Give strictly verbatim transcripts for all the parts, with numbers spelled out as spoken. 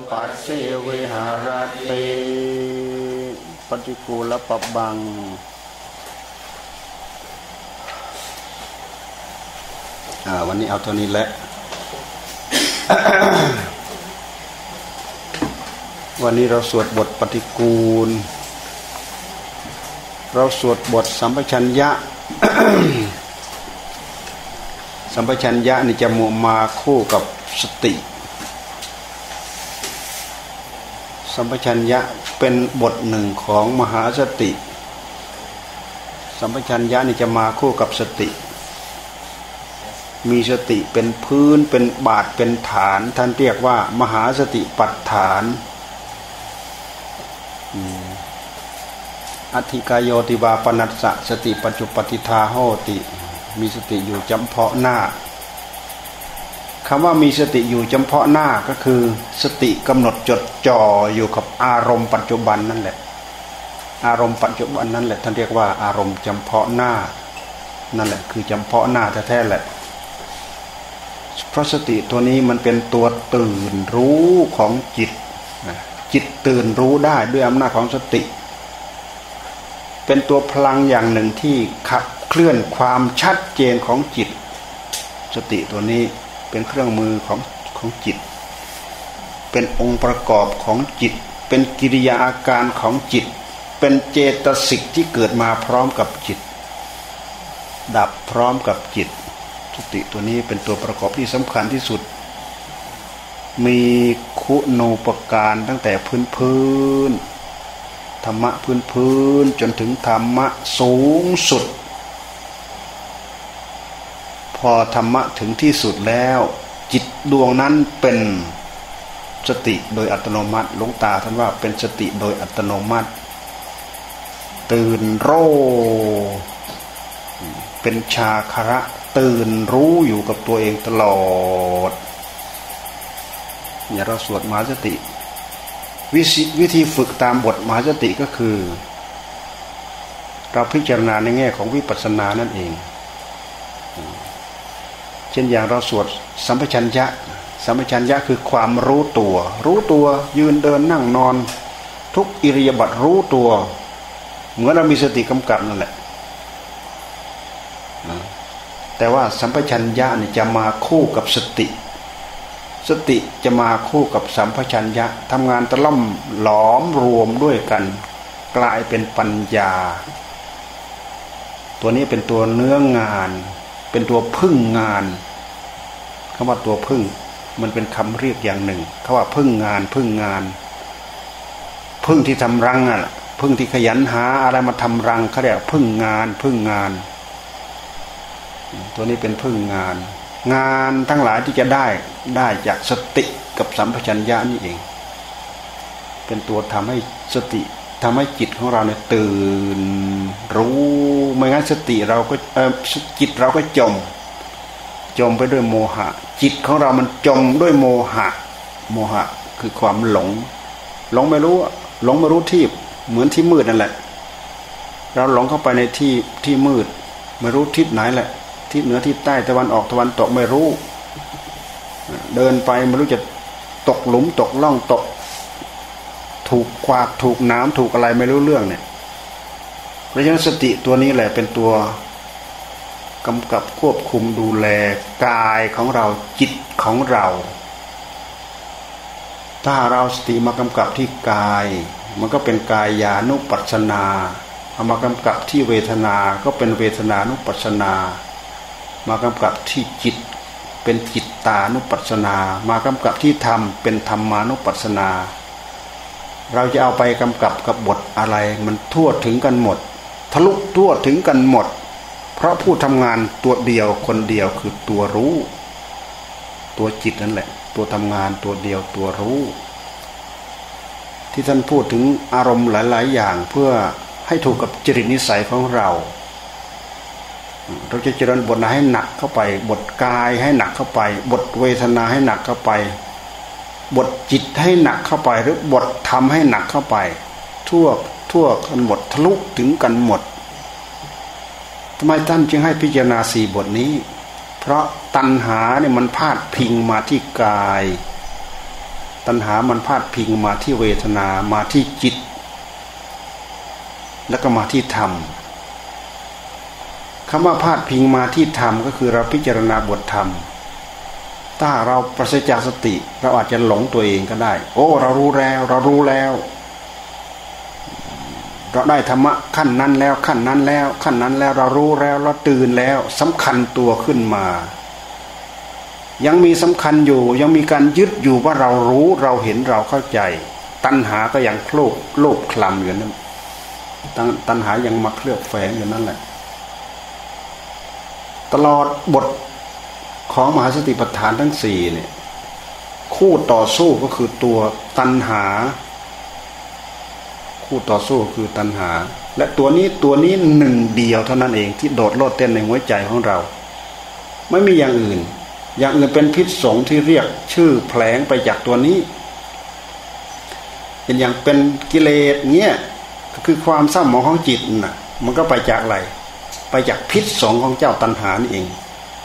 ปัสสิวิหารติปฏิกูลปบังวันนี้เอาเท่านี้แหละ วันนี้เราสวดบทปฏิกูลเราสวดบทสัมปชัญญะ สัมปชัญญะนี่จะมุมาคู่กับสติสัมปชัญญะเป็นบทหนึ่งของมหาสติสัมปชัญญะนี่จะมาคู่กับสติมีสติเป็นพื้นเป็นบาทเป็นฐานท่านเรียกว่ามหาสติปัฏฐานอธิกายโยติวาปนัสสะสติปัจจุปฏิทาโหติมีสติอยู่จำเพาะหน้าคำว่ามีสติอยู่จำเพาะหน้าก็คือสติกำหนดจดจ่ออยู่กับอารมณ์ปัจจุบันนั่นแหละอารมณ์ปัจจุบันนั่นแหละท่านเรียกว่าอารมณ์จำเพาะหน้านั่นแหละคือจำเพาะหน้าแท้ๆแหละเพราะสติตัวนี้มันเป็นตัวตื่นรู้ของจิตจิตตื่นรู้ได้ด้วยอำนาจของสติเป็นตัวพลังอย่างหนึ่งที่ขับเคลื่อนความชัดเจนของจิตสติตัวนี้เป็นเครื่องมือของของจิตเป็นองค์ประกอบของจิตเป็นกิริยาอาการของจิตเป็นเจตสิกที่เกิดมาพร้อมกับจิตดับพร้อมกับจิตสติตัวนี้เป็นตัวประกอบที่สำคัญที่สุดมีคุณูปการตั้งแต่พื้นพื้นธรรมะพื้นพื้นจนถึงธรรมะสูงสุดพอธรรมะถึงที่สุดแล้วจิตดวงนั้นเป็นสติโดยอัตโนมัติหลวงตาท่านว่าเป็นสติโดยอัตโนมัติตื่นรู้เป็นชาคระตื่นรู้อยู่กับตัวเองตลอดเนี่ยเราสวดมหาสติวิธีฝึกตามบทมหาสติก็คือเราพิจารณาในแง่ของวิปัสสนานั่นเองเช่นอย่างเราสวดสัมปชัญญะสัมปชัญญะคือความรู้ตัวรู้ตัวยืนเดินนั่งนอนทุกอิริยาบถรู้ตัวเหมือนเรามีสติกำกับนั่นแหละแต่ว่าสัมปชัญญะนี่จะมาคู่กับสติสติจะมาคู่กับสัมปชัญญะทำงานตะล่อมหลอมรวมด้วยกันกลายเป็นปัญญาตัวนี้เป็นตัวเนื้องานเป็นตัวพึ่งงานคำว่าตัวพึ่งมันเป็นคำเรียกอย่างหนึ่งเขาว่าพึ่งงานพึ่งงานพึ่งที่ทำรังอ่ะพึ่งที่ขยันหาอะไรมาทำรังเขาเรียกพึ่งงานพึ่งงานตัวนี้เป็นพึ่งงานงานทั้งหลายที่จะได้ได้จากสติกับสัมปชัญญะนี่เองเป็นตัวทำให้สติทำให้จิตของเราเนี่ยตื่นรู้ไม่งั้นสติเราก็เอ่อจิตเราก็จมจมไปด้วยโมหะจิตของเรามันจมด้วยโมหะโมหะคือความหลงหลงไม่รู้หลงไม่รู้ที่เหมือนที่มืดนั่นแหละเราหลงเข้าไปในที่ที่มืดไม่รู้ทิศไหนแหละทิศเหนือทิศใต้ตะวันออกตะวันตกไม่รู้เดินไปไม่รู้จะตกหลุมตกล่องตกถูกขวากถูกน้ำถูกอะไรไม่รู้เรื่องเนี่ยเพราะฉะนั้นสติตัวนี้แหละเป็นตัวกำกับควบคุมดูแลกายของเราจิตของเราถ้าเราสติมากำกับที่กายมันก็เป็นกายานุปัสสนาเอามากำกับที่เวทนาก็เป็นเวทนานุปัสสนามากำกับที่จิตเป็นจิตตานุปัสสนามากำกับที่ธรรมเป็นธรรมานุปัสสนาเราจะเอาไปกำกับกับบทอะไรมันทั่วถึงกันหมดทะลุทั่วถึงกันหมดเพราะผู้ทำงานตัวเดียวคนเดียวคือตัวรู้ตัวจิตนั่นแหละตัวทำงานตัวเดียวตัวรู้ที่ท่านพูดถึงอารมณ์หลายๆอย่างเพื่อให้ถูกกับจริตนิสัยของเราเราจะเจริญบทให้หนักเข้าไปบทกายให้หนักเข้าไปบทเวทนาให้หนักเข้าไปบทจิตให้หนักเข้าไปหรือบทธรรมให้หนักเข้าไปทั่วทั่วกันหมดทะลุถึงกันหมดทำไมท่านจึงให้พิจารณาสี่บทนี้เพราะตัณหาเนี่ยมันพาดพิงมาที่กายตัณหามันพาดพิงมาที่เวทนามาที่จิตแล้วก็มาที่ธรรมคำว่าพาดพิงมาที่ธรรมก็คือเราพิจารณาบทธรรมถ้าเราปราศจากสติเราอาจจะหลงตัวเองก็ได้โอ้เรารู้แล้วเรารู้แล้วเราได้ธรรมะขั้นนั้นแล้วขั้นนั้นแล้วขั้นนั้นแล้วเรารู้แล้วเราตื่นแล้วสำคัญตัวขึ้นมายังมีสำคัญอยู่ยังมีการยึดอยู่ว่าเรารู้เราเห็นเราเข้าใจตัณหาก็ยังโคลบโลภคลำอยู่นั่นตัณหายังมาเคลือบแฝงอยู่นั่นแหละตลอดบทของมหาสติปัฏฐานทั้งสี่เนี่ยคู่ต่อสู้ก็คือตัวตัณหาคู่ต่อสู้คือตัณหาและตัวนี้ตัวนี้หนึ่งเดียวเท่านั้นเองที่โดดโลดเต้นในหัวใจของเราไม่มีอย่างอื่นอย่างอื่นเป็นพิษสงที่เรียกชื่อแผลงไปจากตัวนี้เป็นอย่างเป็นกิเลสเงี้ยก็คือความเศร้าหมองของจิตน่ะมันก็ไปจากอะไรไปจากพิษสงของเจ้าตัณหานี่เอง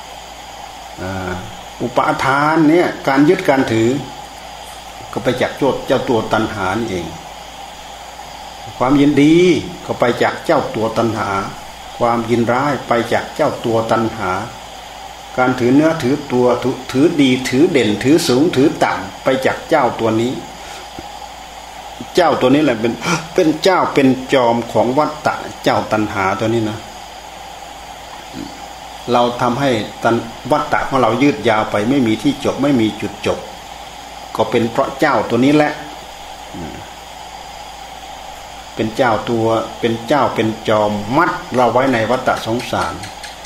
อุปาทานเนี่ยการยึดการถือก็ไปจากโจทย์เจ้าตัวตัณหานี่เองความยินดีก็ไปจากเจ้าตัวตัณหาความยินร้ายไปจากเจ้าตัวตัณหาการถือเนื้อถือตัวถือดีถือเด่นถือสูงถือต่ำไปจากเจ้าตัวนี้เจ้าตัวนี้แหละเป็นเป็นเจ้าเป็นจอมของวัฏฏะเจ้าตัณหาตัวนี้นะเราทำให้ตัณวัฏฏะของเรายืดยาวไปไม่มีที่จบไม่มีจุดจบก็เป็นเพราะเจ้าตัวนี้แหละเป็นเจ้าตัวเป็นเจ้าเป็นจอมมัดเราไว้ในวัฏฏะสงสาร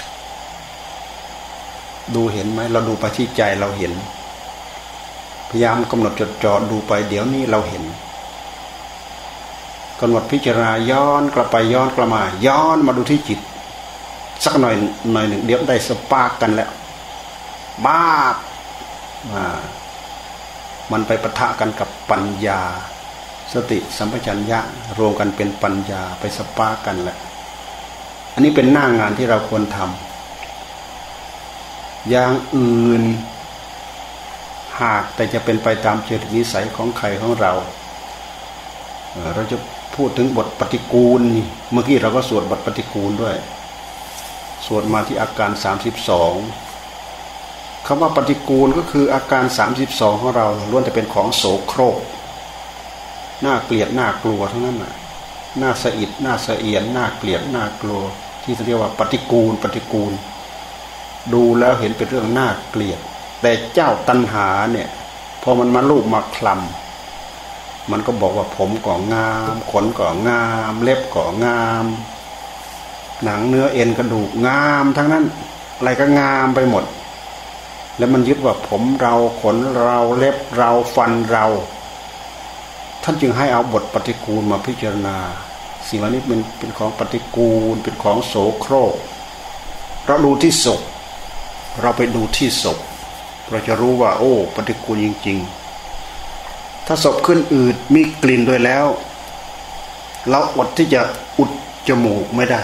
ดูเห็นไหมเราดูไปที่ใจเราเห็นพยายามกำหนดจดจ่อดูไปเดี๋ยวนี้เราเห็นกำหนดพิจารณาย้อนกลับไปย้อนกลับมาย้อนมาดูที่จิตสักหน่อยหน่อยหนึ่งเดี๋ยวได้สปาร์กกันแล้วบ้ามามันไปปะทะกันกับปัญญาสติสัมปชัญญะรวมกันเป็นปัญญาไปสปาร์กกันแหละอันนี้เป็นหน้างานที่เราควรทำอย่างอื่นหากแต่จะเป็นไปตามเจตนิสัยของใครของเราเราจะพูดถึงบทปฏิกูลเมื่อกี้เราก็สวดบทปฏิกูลด้วยสวดมาที่อาการสามสิบสองคำว่าปฏิกูลก็คืออาการสามสิบสองของเราล้วนแต่เป็นของโสโครกน่าเกลียดน่ากลัวทั้งนั้นน่ะน่าสะอิดน่าสะเอียนน่าเกลียดน่ากลัวที่เรียกว่าปฏิกูลปฏิกูลดูแล้วเห็นเป็นเรื่องน่าเกลียดแต่เจ้าตัณหาเนี่ยพอมันมาลูบมาคลำมันก็บอกว่าผมก็งามขนก็งามเล็บก็งามหนังเนื้อเอ็นกระดูกงามทั้งนั้นอะไรก็งามไปหมดแล้วมันยึดว่าผมเราขนเราเล็บเราฟันเราท่านจึงให้เอาบทปฏิกูลมาพิจารณาสิ่งเหล่านี้เป็นเป็นของปฏิกูลเป็นของโสโครกเราดูที่ศพเราไปดูที่ศพเราจะรู้ว่าโอ้ปฏิกูลจริงๆถ้าศพขึ้นอืดมีกลิ่นด้วยแล้วเราอดที่จะอุดจมูกไม่ได้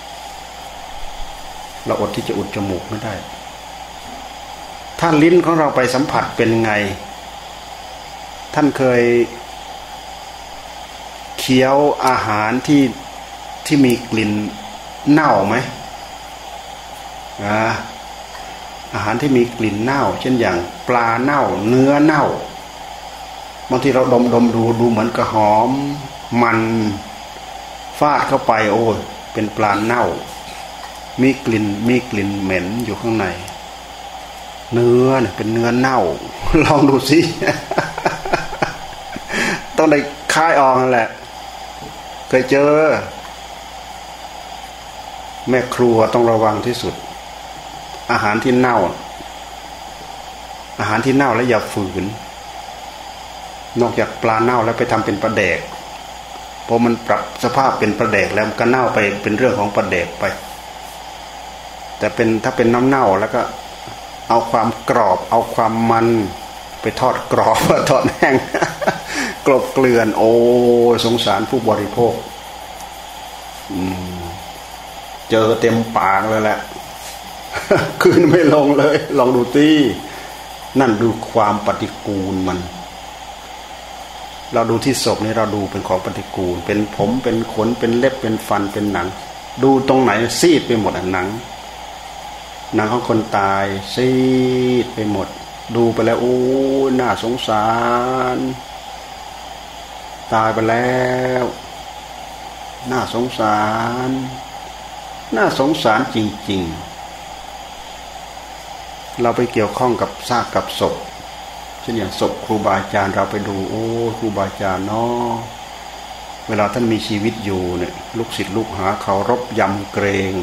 เราอดที่จะอุดจมูกไม่ได้ถ้าลิ้นของเราไปสัมผัสเป็นไงท่านเคยเคี้ยวอาหารที่ที่มีกลิ่นเน่าไหมอ่าอาหารที่มีกลิ่นเน่าเช่นอย่างปลาเน่าเนื้อเน่าบางทีเราดมดมดูดูเหมือนกระหอมมันฟาดเข้าไปโอ้ยเป็นปลาเน่ามีกลิ่นมีกลิ่นเหม็นอยู่ข้างในเนื้อเนี่ยเป็นเนื้อเน่าลองดูสิ ต้องได้คายออกนั่นแหละเคยเจอแม่ครัวต้องระวังที่สุดอาหารที่เน่าอาหารที่เน่าแล้วอย่าฝืนนอกจากปลาเน่าแล้วไปทำเป็นปลาแดกพอมันปรับสภาพเป็นปลาแดกแล้วมันก็เน่าไปเป็นเรื่องของปลาแดกไปแต่เป็นถ้าเป็นน้ำเน่าแล้วก็เอาความกรอบเอาความมันไปทอดกรอบทอดแห้ง กลบเกลื่อนโอ้สงสารผู้บริโภคเจอเต็มปากเลยแหละ คืนไม่ลงเลยลองดูตีนั่นดูความปฏิกูลมันเราดูที่ศพนี่เราดูเป็นของปฏิกูลเป็นผมเป็นขนเป็นเล็บเป็นฟันเป็นหนังดูตรงไหนซีดไปหมดหนังหนังของคนตายซีดไปหมดดูไปแล้วโอ้น่าสงสารตายไปแล้วน่าสงสารน่าสงสารจริงๆเราไปเกี่ยวข้องกับซากกับศพเช่นอย่างศพครูบาอาจารย์เราไปดูโอ้ครูบาอาจารย์เนาะเวลาท่านมีชีวิตอยู่เนี่ยลูกศิษย์ลูกหาเคารพยำเกรง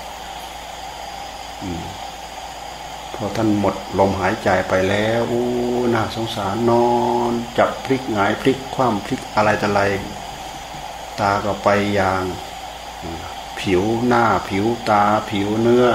พอท่านหมดลมหายใจไปแล้วโอ้น่าสงสารนอนจับพลิกหงายพลิกคว่ำพลิกอะไรต่ออะไรตาก็ไปอย่างผิวหน้าผิวตาผิวเนื้อ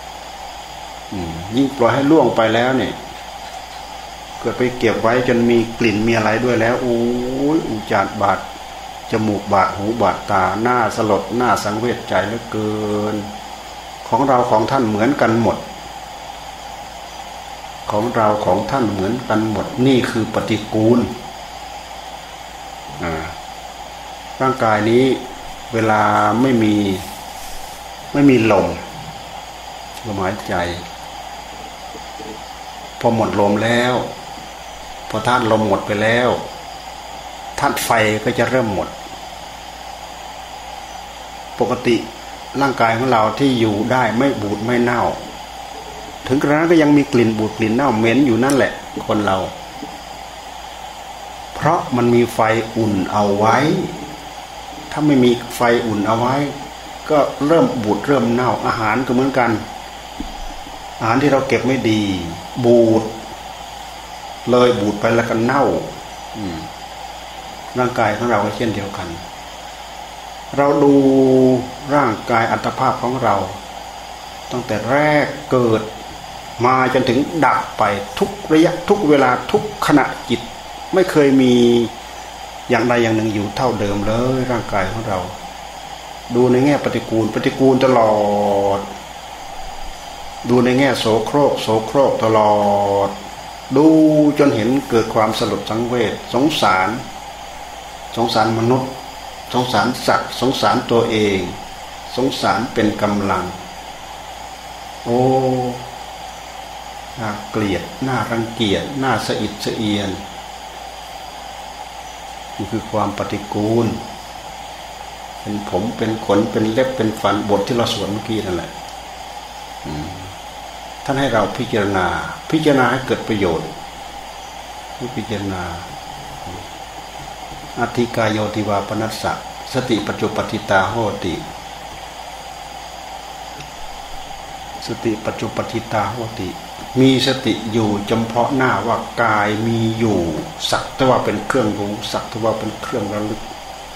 ยิ่งปล่อยให้ล่วงไปแล้วเนี่ยเกิดไปเก็บไว้จนมีกลิ่นมีอะไรด้วยแล้วโอ้ยอุจจาระบาดจมูกบาดหูบาดตาหน้าสลดหน้าสังเวชใจเหลือเกินของเราของท่านเหมือนกันหมดของเราของท่านเหมือนกันหมดนี่คือปฏิกูลร่างกายนี้เวลาไม่มีไม่มีลมลมหายใจพอหมดลมแล้วพอธาตุลมหมดไปแล้วธาตุไฟก็จะเริ่มหมดปกติร่างกายของเราที่อยู่ได้ไม่บูดไม่เน่าถึงกระนั้นก็ยังมีกลิ่นบูดกลิ่นเน่าเหม็นอยู่นั่นแหละคนเราเพราะมันมีไฟอุ่นเอาไว้ถ้าไม่มีไฟอุ่นเอาไว้ก็เริ่มบูดเริ่มเน่าอาหารก็เหมือนกันอาหารที่เราเก็บไม่ดีบูดเลยบูดไปแล้วก็เน่าร่างกายของเราก็เช่นเดียวกันเราดูร่างกายอัตภาพของเราตั้งแต่แรกเกิดมาจนถึงดับไปทุกระยะทุกเวลาทุกขณะจิตไม่เคยมีอย่างใดอย่างหนึ่งอยู่เท่าเดิมเลยร่างกายของเราดูในแง่ปฏิกูลปฏิกูลตลอดดูในแง่โสโครกโสโครกตลอดดูจนเห็นเกิดความสลดสังเวชสงสารสงสารมนุษย์สงสารสัตว์สงสารตัวเองสงสารเป็นกำลังโอ้น่าเกลียดน่ารังเกียจน่าสะอิดสะเอียนนี่คือความปฏิกูลเป็นผมเป็นขนเป็นเล็บเป็นฟันบทที่เราสวดเมื่อกี้นั่นแหละท่านให้เราพิจารณาพิจารณาให้เกิดประโยชน์พิจารณาอธิกายโยติวาปนัสสะสติปัจจุปฏิตาโหติสติปัจจุปฏิตาโหติมีสติอยู่จำเพาะหน้าว่ากายมีอยู่สักแต่ว่าเป็นเครื่องรู้สักแต่ว่าเป็นเครื่องระลึก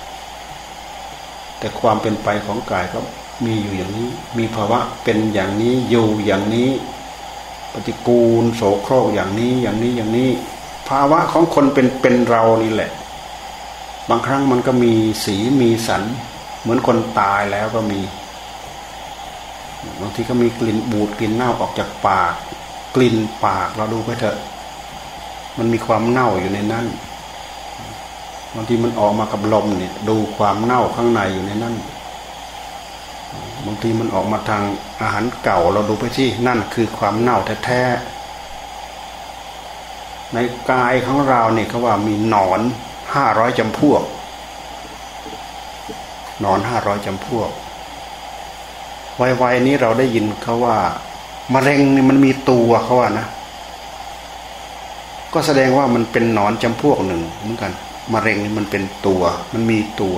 แต่ความเป็นไปของกายก็มีอยู่อย่างนี้มีภาวะเป็นอย่างนี้อยู่อย่างนี้ปฏิกูลโสโครกอย่างนี้อย่างนี้อย่างนี้ภาวะของคนเป็นเป็นเรานี่แหละบางครั้งมันก็มีสีมีสันเหมือนคนตายแล้วก็มีบางทีก็มีกลิ่นบูดกลิ่นเน่าออกจากปากกลิ่นปากเราดูไปเถอะมันมีความเน่าอยู่ในนั้นบางทีมันออกมากับลมเนี่ยดูความเน่าข้างในอยู่ในนั้นบางทีมันออกมาทางอาหารเก่าเราดูไปที่นั่นคือความเน่าแท้ๆในกายของเราเนี่ยเขาว่ามีหนอนห้าร้อยจำพวกหนอนห้าร้อยจำพวกวัยๆนี้เราได้ยินเขาว่ามะเร็งนี่มันมีตัวเขาว่านะก็แสดงว่ามันเป็นหนอนจำพวกหนึ่งเหมือนกันมะเร็งนี่มันเป็นตัวมันมีตัว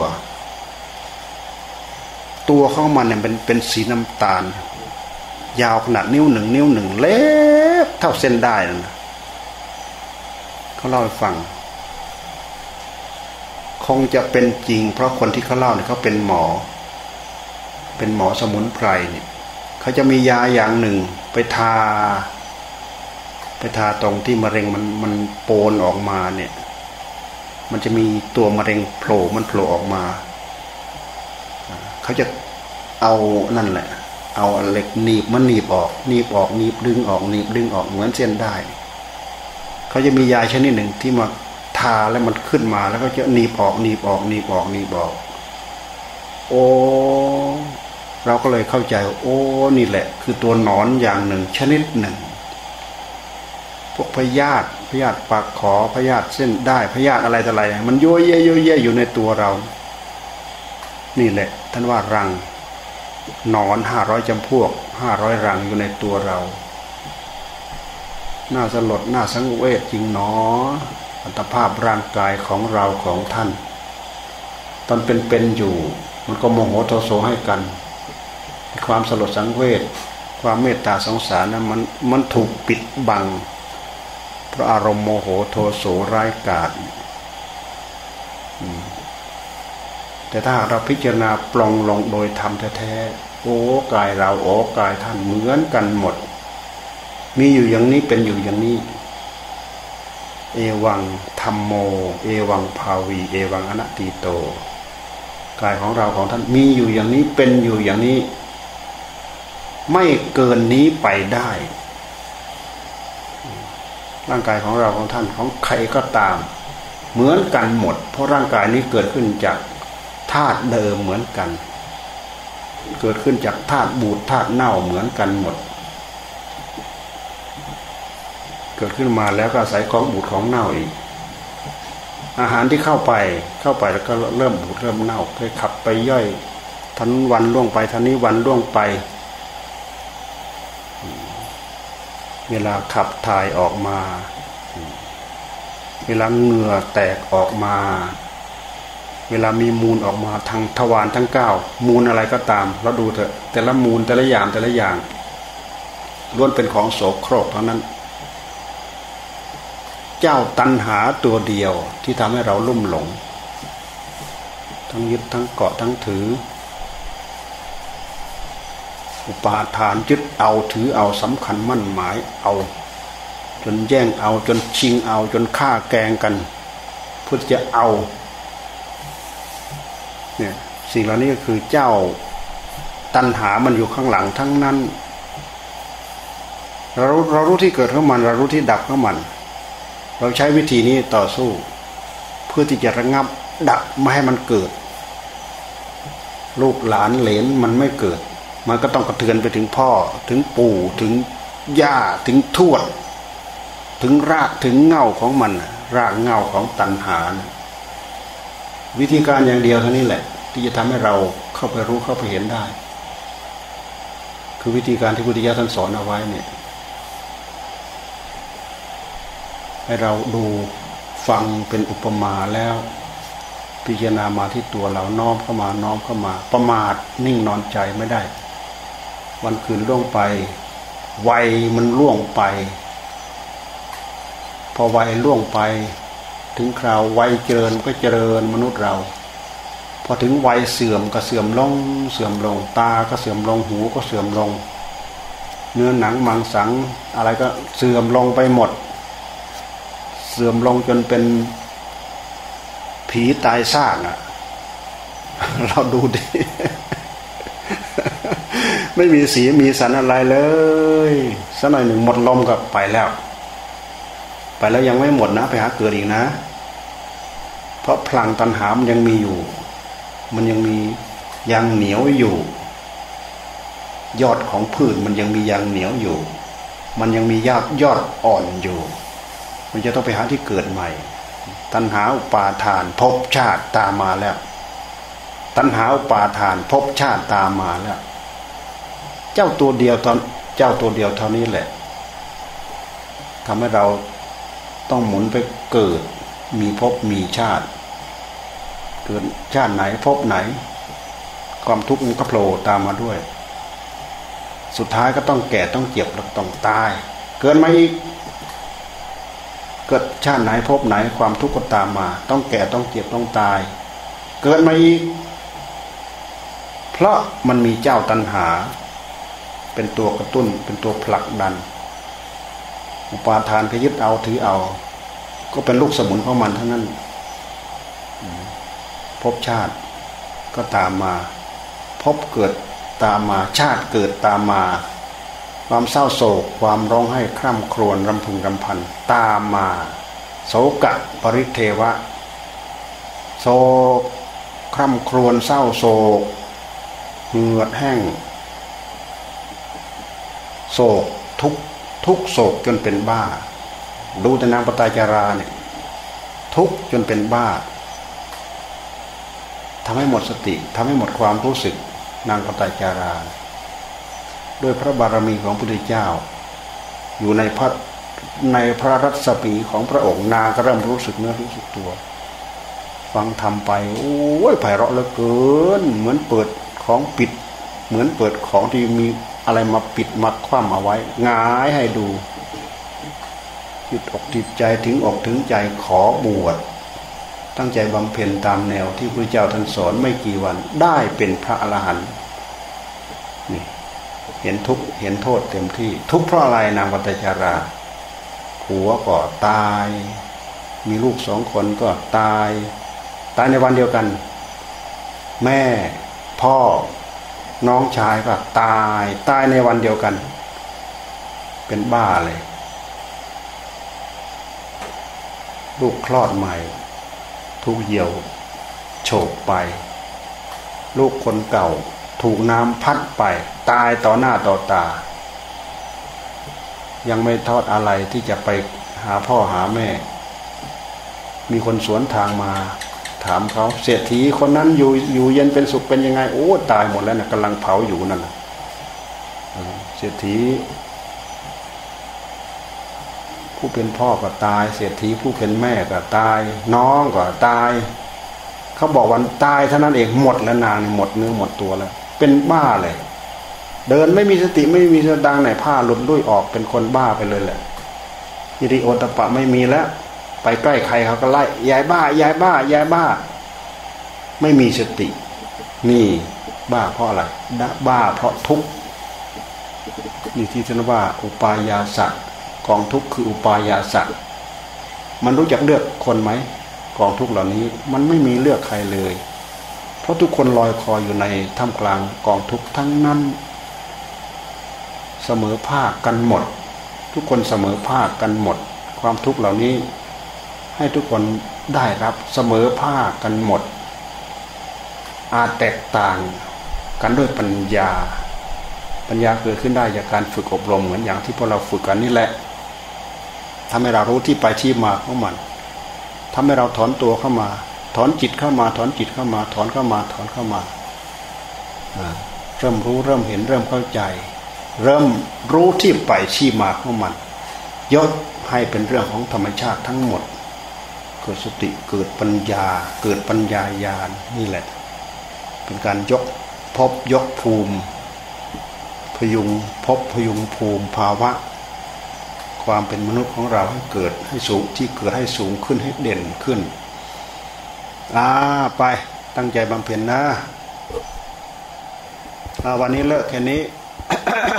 ตัวของมันเนี่ยเป็นเป็นสีน้ำตาลยาวขนาดนิ้วหนึ่งนิ้วหนึ่งเล็กเท่าเส้นได้นะเขาเล่าให้ฟังคงจะเป็นจริงเพราะคนที่เขาเล่าเนี่ยเขาเป็นหมอเป็นหมอสมุนไพรเนี่ยเขาจะมียาอย่างหนึ่งไปทาไปทาตรงที่มะเร็งมันมันโปนออกมาเนี่ยมันจะมีตัวมะเร็งโผล่มันโผล่ออกมาเขาจะเอานั่นแหละเอาเหล็กหนีบมันหนีบออกหนีบออกหนีบดึงออกหนีบดึงออกเหมือนเส้นได้เขาจะมียาชนิดหนึ่งที่มาทาแล้วมันขึ้นมาแล้วก็จะหนีบออกหนีบออกหนีบออกหนีบออกโอ้เราก็เลยเข้าใจโอ้นี่แหละคือตัวหนอนอย่างหนึ่งชนิดหนึ่งพวกพยาธิพยาธิปากขอพยาธิเส้นได้พยาธิอะไรต่ออะไรมันโยเยโยเยอยู่ในตัวเรานี่แหละท่านว่ารังหนอนห้าร้อยจำพวกห้าร้อยรังอยู่ในตัวเราน่าสลดน่าสังเวชจริงหนออัตภาพร่างกายของเราของท่านตอนเป็นๆอยู่มันก็โมโหโทโสให้กันความสลดสังเวชความเมตตาสงสารนั้นมันมันถูกปิดบังเพราะอารมณ์โมโหโทโสร้ายกาจแต่ถ้าเราพิจารณาปลงลงโดยธรรมแท้ๆโอ้กายเราโอ้กายท่านเหมือนกันหมดมีอยู่อย่างนี้เป็นอยู่อย่างนี้เอวังธัมโมเอวังภาวีเอวังอนัตติโตกายของเราของท่านมีอยู่อย่างนี้เป็นอยู่อย่างนี้ไม่เกินนี้ไปได้ร่างกายของเราของท่านของใครก็ตามเหมือนกันหมดเพราะร่างกายนี้เกิดขึ้นจากธาตุเดิมเหมือนกันเกิดขึ้นจากธาตุบูดธาตุเน่าเหมือนกันหมดเกิดขึ้นมาแล้วก็อาศัยของบูดของเน่าอีกอาหารที่เข้าไปเข้าไปแล้วก็เริ่มบูดเริ่มเน่าค่อยขับไปย่อยทันวันล่วงไปทันนี้วันล่วงไปเวลาขับถ่ายออกมาเวลาเหงื่อแตกออกมาเวลามีมูลออกมาทางทวารทั้งเก้ามูลอะไรก็ตามเราดูเถอะแต่ละมูลแต่ละอย่างแต่ละอย่างล้วนเป็นของโสโครกทั้งนั้นเจ้าตัณหาตัวเดียวที่ทำให้เราลุ่มหลงทั้งยึดทั้งเกาะทั้งถืออุปาทานยึดเอาถือเอาสำคัญมั่นหมายเอาจนแย่งเอาจนชิงเอาจนฆ่าแกงกันเพื่อจะเอาเนี่ยสิ่งเหล่านี้ก็คือเจ้าตัณหามันอยู่ข้างหลังทั้งนั้นเราเรารู้ที่เกิดของมันเรารู้ที่ดับของมันเราใช้วิธีนี้ต่อสู้เพื่อที่จะระงับดับไม่ให้มันเกิดลูกหลานเหลนมันไม่เกิดมันก็ต้องกระเทือนไปถึงพ่อถึงปู่ถึงย่าถึงทวดถึงรากถึงเง่าของมันรากเง่าของตัณหาวิธีการอย่างเดียวเท่านี้แหละที่จะทำให้เราเข้าไปรู้เข้าไปเห็นได้คือวิธีการที่พุทธิยถาท่านสอนเอาไว้เนี่ยให้เราดูฟังเป็นอุปมาแล้วพิจารณามาที่ตัวเราน้อมเข้ามาน้อมเข้ามาประมาทนิ่งนอนใจไม่ได้วันคืนล่วงไปวัยมันล่วงไปพอวัยล่วงไปถึงคราววัยเจริญก็เจริญมนุษย์เราพอถึงวัยเสื่อมก็เสื่อมลงเสื่อมลงตาก็เสื่อมลงหูก็เสื่อมลงเนื้อหนังมังสังอะไรก็เสื่อมลงไปหมดเสื่อมลงจนเป็นผีตายซากอ่ะเราดูดิ ไม่มีสีมีสันอะไรเลยสักหน่อยหนึ่งหมดลมก็ไปแล้วไปแล้วยังไม่หมดนะไปหาเกิดอีกนะเพราะพลังตัณหามันยังมีอยู่มันยังมียังเหนียวอยู่ยอดของพืชมันยังมียังเหนียวอยู่มันยังมียอดยอดอ่อนอยู่มันจะต้องไปหาที่เกิดใหม่ตัณหาอุปาทานภพชาติตามมาแล้วตัณหาอุปาทานภพชาติตามมาแล้วเจ้าตัวเดียวตอนเจ้าตัวเดียวเท่านี้แหละทำให้เราต้องหมุนไปเกิดมีภพมีชาติเกิดชาติไหนภพไหนความทุกข์มันก็โผล่ตามมาด้วยสุดท้ายก็ต้องแก่ต้องเจ็บแล้วต้องตายเกิดมาอีกเกิดชาติไหนภพไหนความทุกข์ก็ตามมาต้องแก่ต้องเจ็บต้องตายเกิดมาอีกเพราะมันมีเจ้าตัณหาเป็นตัวกระตุ้นเป็นตัวผลักดันอุปาทานก็ยึดเอาถือเอาก็เป็นลูกสมุนของมันทั้งนั้นภพชาติก็ตามมาภพเกิดตามมาชาติเกิดตามมาความเศร้าโศกความร้องไห้คร่ำครวญรำพึงรำพันตามมาโศกะปริเทวะโศกคร่ำครวญเศร้าโศกเหงื่อแห้งโศกทุกทุกโศกจนเป็นบ้าดูแต่นางปตาจาราเนี่ยทุกจนเป็นบ้าทำให้หมดสติทำให้หมดความรู้สึกนางปตาจาราด้วยพระบารมีของพระพุทธเจ้าอยู่ในพระในพระรัศมีของพระองค์นางก็เริ่มรู้สึกเนื้อรู้สึกตัวฟังทำไปโอ้ยไพเราะเหลือเกินเหมือนเปิดของปิดเหมือนเปิดของที่มีอะไรมาปิดมาคว่ำเอาไว้หงายให้ดูจิตอกจิตใจถึงอกถึงใจขอบวชตั้งใจบำเพ็ญตามแนวที่พระเจ้าท่านสอนไม่กี่วันได้เป็นพระอรหันต์นี่เห็นทุกข์เห็นโทษเต็มที่ทุกข์เพราะอะไรนางปตาจาราผัวก็ตายมีลูกสองคนก็ตายตายในวันเดียวกันแม่พ่อน้องชายก็ตายตายในวันเดียวกันเป็นบ้าเลยลูกคลอดใหม่ถูกเหยี่ยวโฉบไปลูกคนเก่าถูกน้ำพัดไปตายต่อหน้าต่อตายังไม่ทอดอะไรที่จะไปหาพ่อหาแม่มีคนสวนทางมาถามเขาเศรษฐีคนนั้นอยู่อยู่เย็นเป็นสุขเป็นยังไงโอ้ตายหมดแล้วนะกำลังเผาอยู่นั่นนะเศรษฐีผู้เป็นพ่อก็ตายเศรษฐีผู้เป็นแม่ก็ตายน้องก็ตายเขาบอกวันตายเท่านั้นเองหมดแล้วนางหมดเนื้อหมดตัวแล้วเป็นบ้าเลยเดินไม่มีสติไม่มีสตังค์ไหนผ้าหลุดลุ่ยออกเป็นคนบ้าไปเลยแหละฮิริโอตปะไม่มีแล้วไปใกล้ใครเขาก็ไล่ยายบ้ายายบ้ายายบ้าไม่มีสตินี่บ้าเพราะอะไรบ้าเพราะทุกข์นี่ที่ท่านว่าอุปายาสะกองทุกข์คืออุปายาสะมันรู้จักเลือกคนไหมกองทุกข์เหล่านี้มันไม่มีเลือกใครเลยเพราะทุกคนลอยคออยู่ในท่ามกลางกองทุกข์ทั้งนั้นเสมอภาคกันหมดทุกคนเสมอภาคกันหมดความทุกข์เหล่านี้ให้ทุกคนได้รับเสมอภาคกันหมดอาจแตกต่างกันด้วยปัญญาปัญญาเกิดขึ้นได้จากการฝึกอบรมเหมือนอย่างที่พวกเราฝึกกันนี่แหละทำให้เรารู้ที่ไปที่มาของมันทำให้เราถอนตัวเข้ามาถอนจิตเข้ามาถอนจิตเข้ามาถอนเข้ามาถอนเข้ามาเริ่มรู้เริ่มเห็นเริ่มเข้าใจเริ่มรู้ที่ไปที่มาของมันยกให้เป็นเรื่องของธรรมชาติทั้งหมดเกิดสติเกิดปัญญาเกิดปัญญาญาณนี่แหละเป็นการยกภพยกภูมิพยุงภพพยุงภูมิภาวะความเป็นมนุษย์ของเราให้เกิดให้สูงที่เกิดให้สูงขึ้นให้เด่นขึ้นอ่าไปตั้งใจบำเพ็ญนะวันนี้เลิกแค่นี้